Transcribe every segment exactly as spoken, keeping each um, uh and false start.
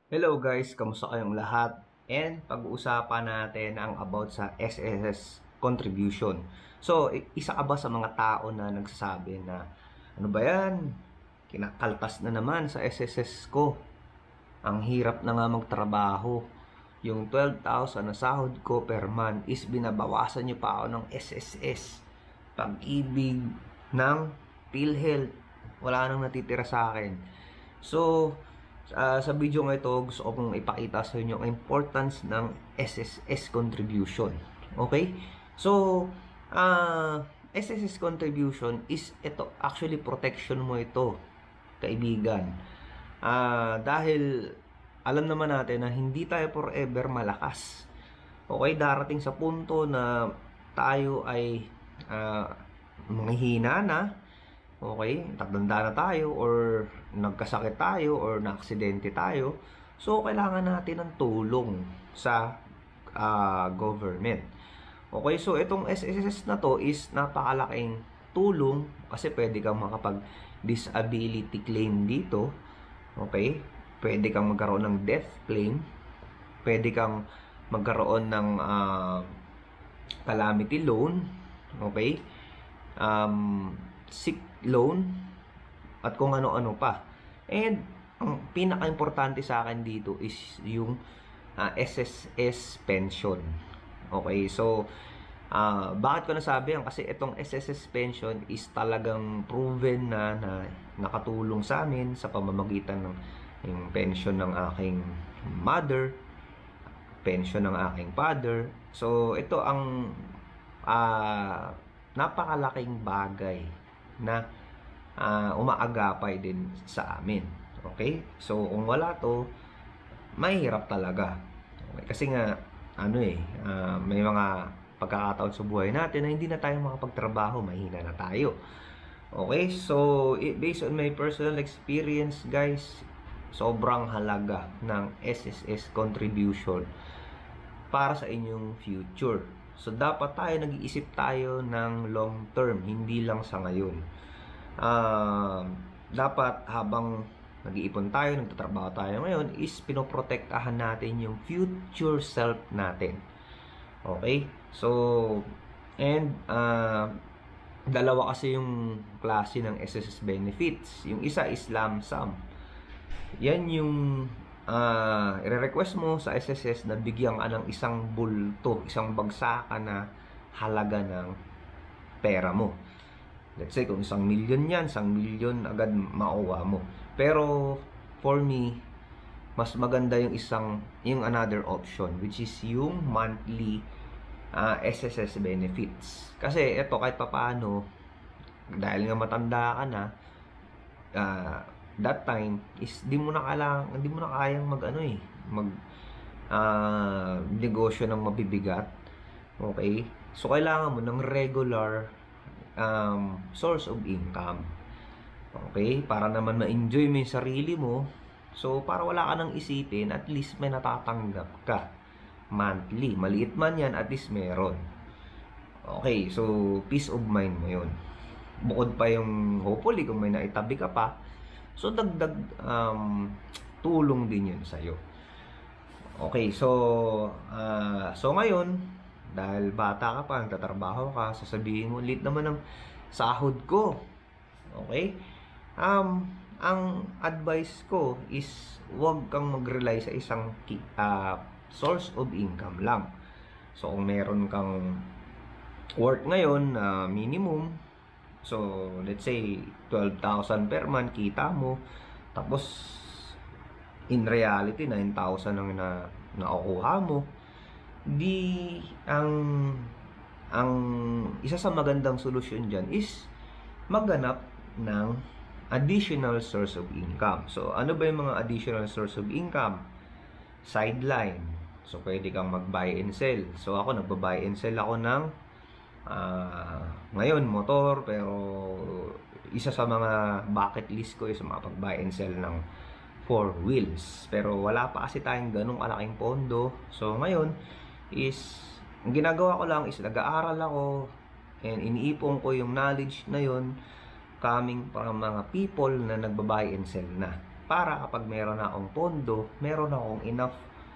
Hello guys, kamusta kayong lahat? And pag-uusapan natin ang about sa S S S contribution. So, isa ka ba sa mga tao na nagsasabi na ano ba yan? Kinakaltas na naman sa S S S ko. Ang hirap na nga magtrabaho. Yung twelve thousand na sahod ko per month is binabawasan niyo pa ako ng S S S. Pag-ibig ng PhilHealth. Wala nang natitira sa akin. So, Uh, sa video nga ito, gusto ko pong ipakita sa inyo ang importance ng S S S contribution. Okay? So, uh, S S S contribution is ito, actually protection mo ito, kaibigan. Uh, dahil alam naman natin na hindi tayo forever malakas. Okay? Darating sa punto na tayo ay uh, manghihina na. Okay, tatanda na tayo or nagkasakit tayo or naaksidente tayo. So, kailangan natin ng tulong sa uh, government. Okay, so itong S S S na to is napakalaking tulong kasi pwede kang makapag-disability claim dito. Okay, pwede kang magkaroon ng death claim. Pwede kang magkaroon ng uh, calamity loan. Okay, um, sick loan at kung ano-ano pa. And ang pinaka-importante sa akin dito is yung uh, S S S pension. Okay, so uh, bakit ko nasabi yan? Kasi itong S S S pension is talagang proven na, na nakatulong sa amin sa pamamagitan ng yung pension ng aking mother, pension ng aking father. So ito ang uh, napakalaking bagay na uh, umaagapay din sa amin. Okay? So, kung wala to, mahirap talaga. Okay? Kasi nga, ano eh, uh, may mga pagkakataon sa buhay natin na hindi na tayo makapagtrabaho, mahina na tayo. Okay? So, it, based on my personal experience, guys, sobrang halaga ng S S S contribution para sa inyong future. So, dapat tayo, nag-iisip tayo ng long term, hindi lang sa ngayon. Uh, dapat habang nag-iipon tayo, nagtatrabaho tayo ngayon, is pinoprotektahan natin yung future self natin. Okay? So, and, uh, dalawa kasi yung klase ng S S S benefits. Yung isa is lump sum. Yan yung Uh, i-request mo sa S S S na bigyan ka ng isang bulto, isang bagsakan na halaga ng pera mo. Let's say, kung isang milyon yan, isang milyon agad makuha mo. Pero, for me, mas maganda yung isang, yung another option, which is yung monthly uh, S S S benefits. Kasi, eto, kahit papaano, dahil nga matanda ka na, uh, that time is di mo na kailangan, hindi mo na kayang mag ano eh, mag uh, negosyo ng mabibigat. Okay? So kailangan mo ng regular um, source of income. Okay? Para naman ma-enjoy mo yung sarili mo. So para wala ka nang isipin, at least may natatanggap ka monthly. Maliit man yan, at least meron. Okay, so peace of mind mo yun. Bukod pa yung hopefully kung may naitabi ka pa, so, dagdag um, tulong din yun sa'yo. Okay, so, uh, so ngayon, dahil bata ka pa, nagtatrabaho ka, sasabihin mo, lit naman ng sahod ko. Okay? Um, ang advice ko is, huwag kang mag-rely sa isang uh, source of income lang. So, kung meron kang work ngayon, uh, minimum, so, let's say, twelve thousand per month, kita mo. Tapos, in reality, nine thousand ang na, nakukuha mo. Di, ang, ang, isa sa magandang solusyon dyan is, maghanap ng additional source of income. So, ano ba yung mga additional source of income? Sideline. So, pwede kang mag-buy and sell. So, ako, nagba-buy and sell ako ng Uh, ngayon motor, pero isa sa mga bucket list ko is makapag-buy and sell ng four wheels, pero wala pa kasi tayong ganong kalaking pondo. So ngayon is ang ginagawa ko lang is nag-aaral ako and iniipon ko yung knowledge na yun coming from mga people na nagba-buy and sell na. para kapag meron na akong pondo, meron akong enough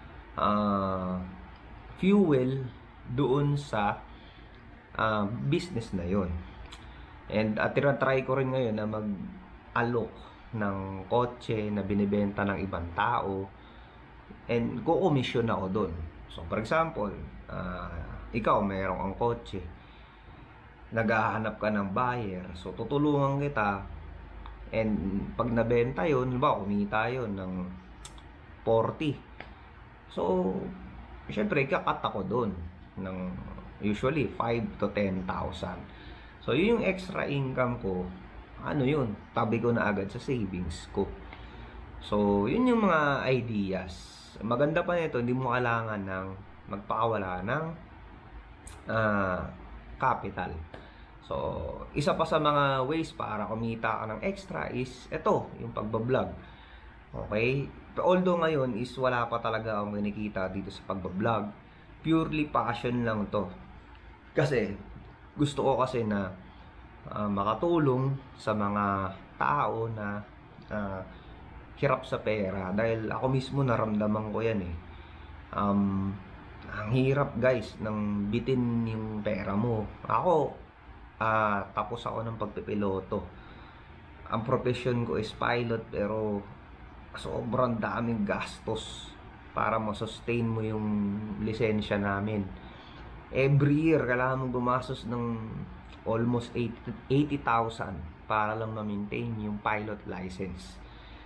uh, fuel doon sa uh, business na yon. And at uh, try ko rin ngayon na mag-alok ng kotse na binibenta ng ibang tao, and ko-commission ako doon. So for example, uh, ikaw mayroong ang kotse, naghahanap ka ng buyer, so tutulungan kita, and pag nabenta yun, ba, kumita yun ng forty. So, syempre, kakat ako doon ng usually five to ten thousand. So, yun yung extra income ko. Ano yun? Tabi ko na agad sa savings ko. So, yun yung mga ideas. Maganda pa nito, hindi mo kailangan ng magpakawala ng uh, capital. So, isa pa sa mga ways para kumita ka ng extra is ito, yung pagbablog. Okay? Although ngayon is wala pa talaga akong kinikita dito sa pagbablog. Purely passion lang to. Kasi, gusto ko kasi na uh, makatulong sa mga tao na uh, hirap sa pera. Dahil ako mismo naramdaman ko yan eh. Um, ang hirap guys, ng bitin yung pera mo. Ako, Uh, tapos ako ng pagpipiloto. Ang profession ko is pilot, pero sobrang daming gastos para ma-sustain mo yung lisensya namin. Every year, kailangan mong gumastos ng almost eighty thousand para lang ma-maintain yung pilot license.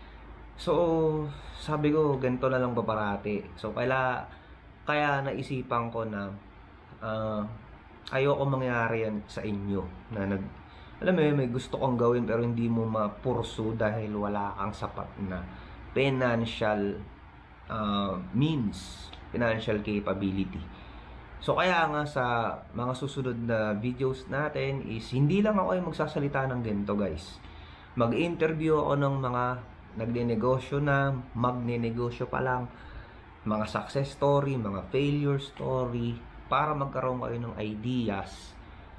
So, sabi ko, ganito na lang ba parati? So, kaya, kaya naisipan ko na uh, ayoko mangyari yan sa inyo na nag alam mo may gusto kong gawin pero hindi mo ma-pursue dahil wala kang sapat na financial uh, means, financial capability. So kaya nga sa mga susunod na videos natin is hindi lang ako ay magsasalita ng ganito guys. Mag-interview ako ng mga nagnenegosyo na, magnenegosyo pa lang, mga success story, mga failure story, para magkaroon kayo ng ideas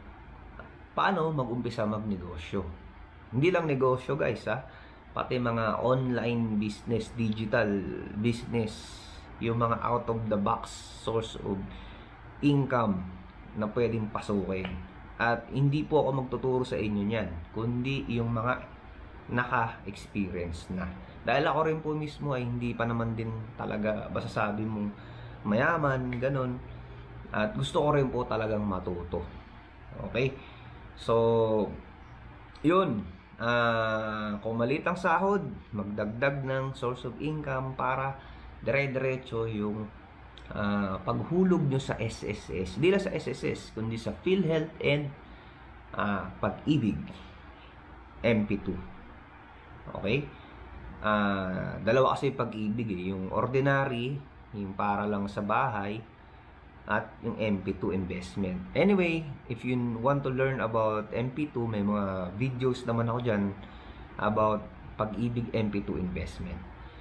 paano mag-umpisa magnegosyo. Hindi lang negosyo guys ha, pati mga online business, digital business, yung mga out of the box source of income na pwedeng pasukin. At hindi po ako magtuturo sa inyo niyan, kundi yung mga naka-experience na. Dahil ako rin po mismo ay hindi pa naman din talaga masasabi mong mayaman, ganun. At gusto ko rin po talagang matuto. Okay? So, yun. Uh, kung maliit ang sahod, magdagdag ng source of income para dire-diretso yung uh, paghulog nyo sa S S S. Hindi lang sa S S S, kundi sa PhilHealth and uh, Pag-ibig M P two. Okay? Uh, dalawa kasi Pag-ibig eh. Yung ordinary, yung para lang sa bahay, at yung M P two investment. Anyway, if you want to learn about M P two, may mga videos naman ako dyan about Pag-ibig M P two investment.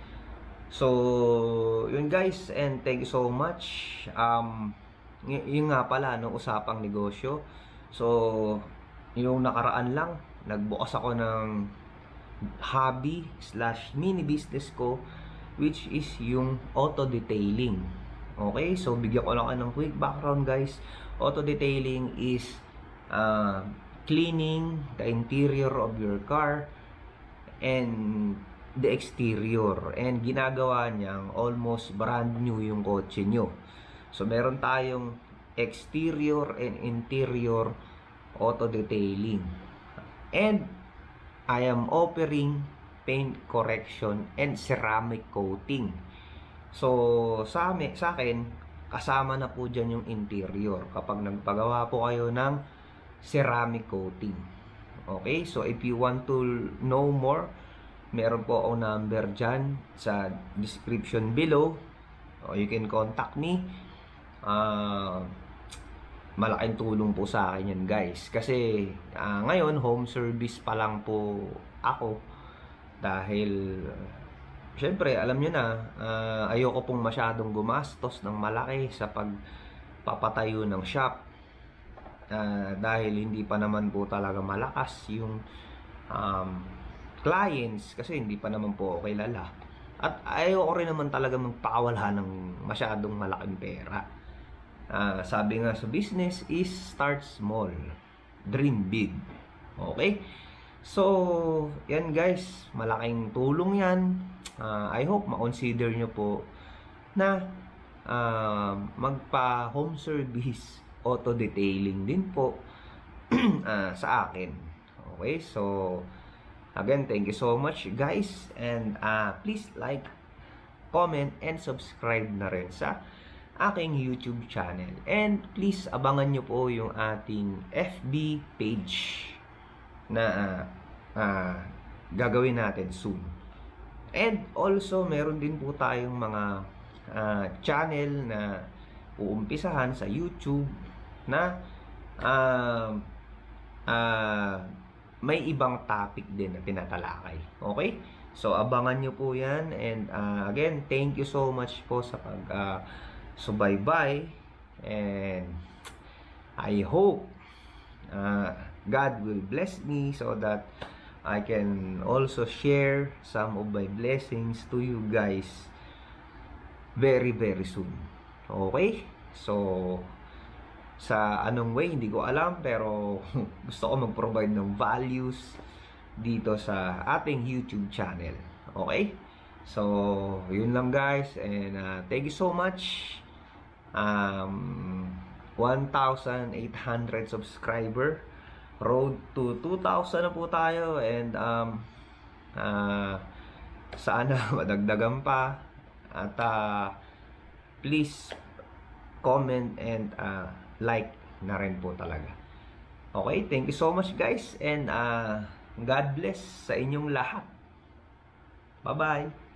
So, yun guys, and thank you so much. Um, yun nga pala, no, usapang negosyo. So, yung nakaraan lang, nagbukas ako ng hobby slash mini business ko, which is yung auto detailing. Okay, so bigyan ko lang ng quick background guys. Auto detailing is uh, cleaning the interior of your car and the exterior. And ginagawa niyang almost brand new yung kotse nyo. So meron tayong exterior and interior auto detailing. And I am offering paint correction and ceramic coating. So, sa, amin, sa akin, kasama na po dyan yung interior kapag nagpagawa po kayo ng ceramic coating. Okay? So, if you want to know more, meron po akong number dyan sa description below. O, you can contact me. Uh, malaking tulong po sa akin yan guys. Kasi, uh, ngayon, home service pa lang po ako. Dahil... Siyempre, alam nyo na, uh, ayoko pong masyadong gumastos ng malaki sa pagpapatayo ng shop. Uh, dahil hindi pa naman po talaga malakas yung um, clients kasi hindi pa naman po ako kilala. At ayoko rin naman talaga magpakawala ng masyadong malaking pera. Uh, sabi nga sa business is start small, dream big. Okay? So, yan guys, malaking tulong yan. Uh, I hope ma-consider nyo po na uh, magpa home service auto detailing din po uh, sa akin. Okay, so again, thank you so much guys, and uh, please like, comment, and subscribe na rin sa aking YouTube channel. And please abangan nyo po yung ating F B page na uh, uh, gagawin natin soon. And also meron din po tayong mga uh, channel na uumpisahan sa YouTube na uh, uh, may ibang topic din na tinatalakay. Okay? So, abangan nyo po yan. And uh, again, thank you so much po sa pag uh, subaybay. And I hope uh, God will bless me so that I can also share some of my blessings to you guys very very soon. Okay? So, sa anong way, hindi ko alam, pero gusto ko mag-provide ng values dito sa ating YouTube channel. Okay? So, yun lang guys, and uh, thank you so much. Um, one thousand eight hundred subscriber. Road to two thousand na po tayo, and um, uh, sana madagdagan pa. At uh, please comment and uh, like na rin po talaga. Okay, thank you so much guys, and uh, God bless sa inyong lahat. Bye-bye.